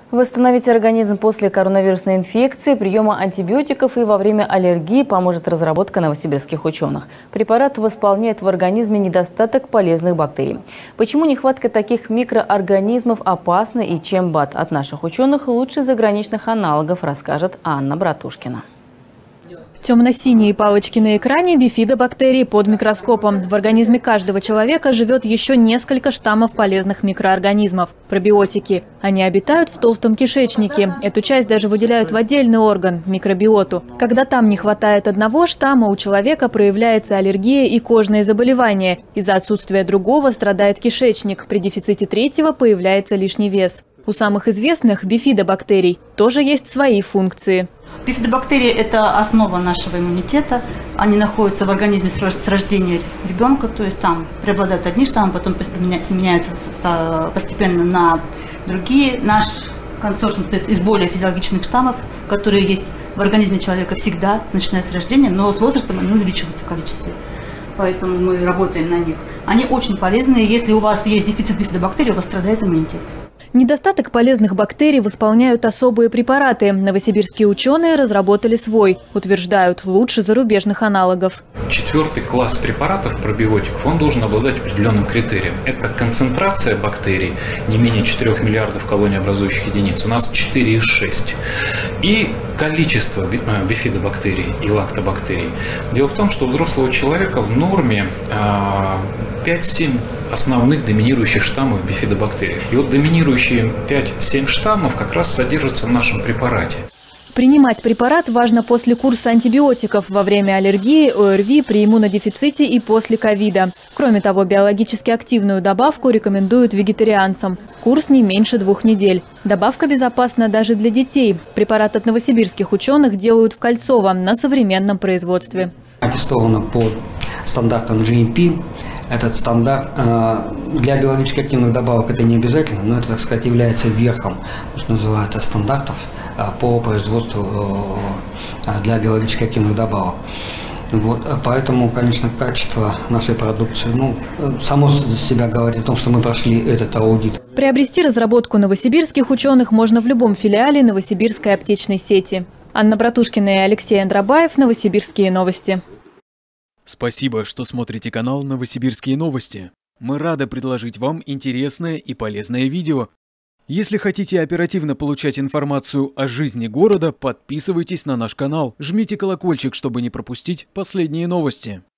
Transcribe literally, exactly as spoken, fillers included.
Восстановить организм после коронавирусной инфекции, приема антибиотиков и во время аллергии поможет разработка новосибирских ученых. Препарат восполняет в организме недостаток полезных бактерий. Почему нехватка таких микроорганизмов опасна и чем БАД от наших ученых лучше заграничных аналогов, расскажет Анна Братушкина. Темно-синие палочки на экране – бифидобактерии под микроскопом. В организме каждого человека живет еще несколько штаммов полезных микроорганизмов – пробиотики. Они обитают в толстом кишечнике. Эту часть даже выделяют в отдельный орган – микробиоту. Когда там не хватает одного штамма, у человека проявляется аллергия и кожные заболевания. Из-за отсутствия другого страдает кишечник. При дефиците третьего появляется лишний вес. У самых известных бифидобактерий тоже есть свои функции. Бифидобактерии – это основа нашего иммунитета. Они находятся в организме с рождения ребенка, то есть там преобладают одни штаммы, потом меняются постепенно на другие. Наш консорциум состоит из более физиологичных штаммов, которые есть в организме человека всегда, начиная с рождения, но с возрастом они увеличиваются в количестве. Поэтому мы работаем на них. Они очень полезные. Если у вас есть дефицит бифидобактерий, у вас страдает иммунитет. Недостаток полезных бактерий восполняют особые препараты. Новосибирские ученые разработали свой. Утверждают, лучше зарубежных аналогов. Четвертый класс препаратов, пробиотиков, он должен обладать определенным критерием. Это концентрация бактерий, не менее четырёх миллиардов колониеобразующих единиц. У нас четыре и шесть. И количество бифидобактерий и лактобактерий. Дело в том, что у взрослого человека в норме пять-семь основных доминирующих штаммов бифидобактерий. И вот доминирующие пять-семь штаммов как раз содержатся в нашем препарате. Принимать препарат важно после курса антибиотиков, во время аллергии, ОРВИ, при иммунодефиците и после ковида. Кроме того, биологически активную добавку рекомендуют вегетарианцам. Курс не меньше двух недель. Добавка безопасна даже для детей. Препарат от новосибирских ученых делают в Кольцово на современном производстве. Аттестовано по стандартам джи эм пи. Этот стандарт для биологически активных добавок это не обязательно, но это, так сказать, является верхом, что называется, стандартов по производству для биологически активных добавок. Вот, поэтому, конечно, качество нашей продукции, ну, само себя говорит о том, что мы прошли этот аудит. Приобрести разработку новосибирских ученых можно в любом филиале новосибирской аптечной сети. Анна Братушкина и Алексей Андрабаев, Новосибирские новости. Спасибо, что смотрите канал «Новосибирские новости». Мы рады предложить вам интересное и полезное видео. Если хотите оперативно получать информацию о жизни города, подписывайтесь на наш канал, жмите колокольчик, чтобы не пропустить последние новости.